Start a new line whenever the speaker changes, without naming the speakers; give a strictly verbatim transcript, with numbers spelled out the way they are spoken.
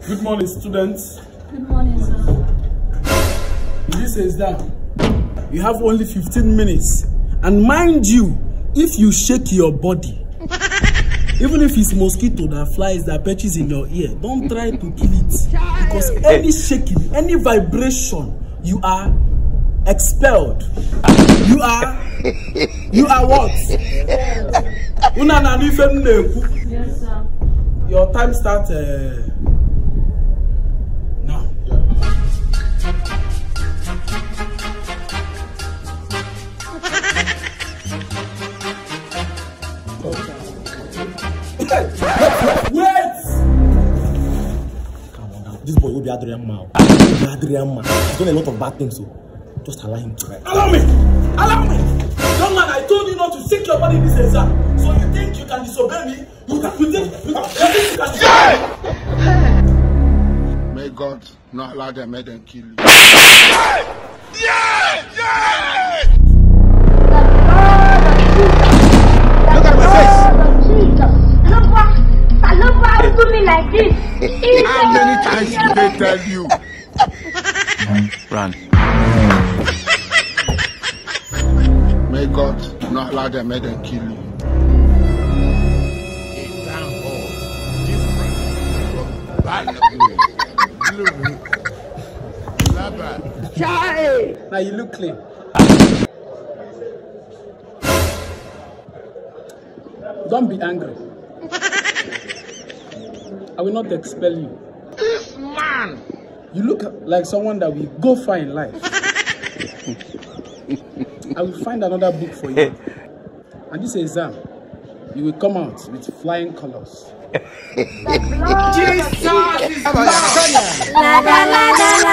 Good morning, students.
Good morning, sir.
In this exam, you have only fifteen minutes. And mind you, if you shake your body, even if it's mosquito that flies, that perches in your ear, don't try to kill it. Because any shaking, any vibration, you are expelled. You are, you are what?
Yes, sir.
Your time starts uh, now. Wait!
Come on now. This boy will be Adrian Ma. Will be Adrian Ma. He's done a lot of bad things, so just allow him to.
Allow me! Allow me! Young man, I told you not to shake your body in this exam. So you think you can disobey me? You can, you think you can, you think you can disobey me?
May God not allow them, make them kill you.
Yeah! Yeah!
Look at my face!
Do me like this.
How many times did they tell you?
Run.
May God not allow them, make them kill you.
A town hall different from bad glory.
Now you look clean. Don't be angry. I will not expel you.
This man!
You look like someone that will go far in life. I will find another book for you. And this exam, you will come out with flying colors.
Jesus is